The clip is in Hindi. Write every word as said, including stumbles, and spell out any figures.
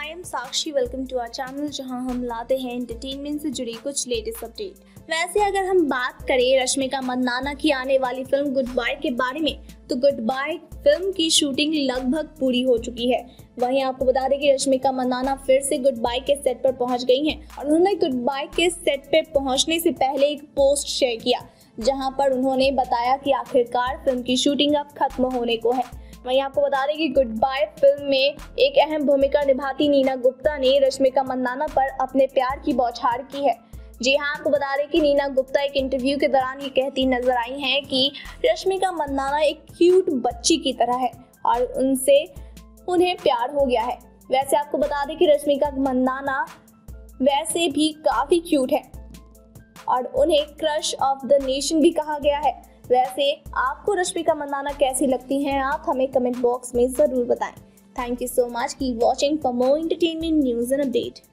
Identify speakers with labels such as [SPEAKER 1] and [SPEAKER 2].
[SPEAKER 1] I am Sakshi, welcome to our channel जहां हम लाते हैं एंटरटेनमेंट से जुड़ी कुछ लेटेस्ट अपडेट। वैसे अगर हम बात करें रश्मिका मंदाना की आने वाली फिल्म गुड बाय के बारे में, तो गुड बाय फिल्म की शूटिंग लगभग पूरी हो चुकी है। वहीं आपको बता दें कि रश्मिका मंदाना फिर से गुड बाय के सेट पर पहुंच गई हैं और उन्होंने गुड बाय के सेट पर पहुंचने से पहले एक पोस्ट शेयर किया, जहां पर उन्होंने बताया कि आखिरकार फिल्म की शूटिंग अब खत्म होने को है। वहीं आपको बता दें कि गुड बाय फिल्म में एक अहम भूमिका निभाती नीना गुप्ता ने रश्मिका मंदाना पर अपने प्यार की बौछार की है। जी हाँ, आपको बता दें कि नीना गुप्ता एक इंटरव्यू के दौरान ये कहती नजर आई हैं कि रश्मिका मंदाना एक क्यूट बच्ची की तरह है और उनसे उन्हें प्यार हो गया है। वैसे आपको बता दें कि रश्मिका मंदाना वैसे भी काफ़ी क्यूट है और उन्हें क्रश ऑफ द नेशन भी कहा गया है। वैसे आपको रश्मिका मंदाना कैसी लगती हैं, आप हमें कमेंट बॉक्स में ज़रूर बताएं। Thank you so much, keep watching for more entertainment news and update.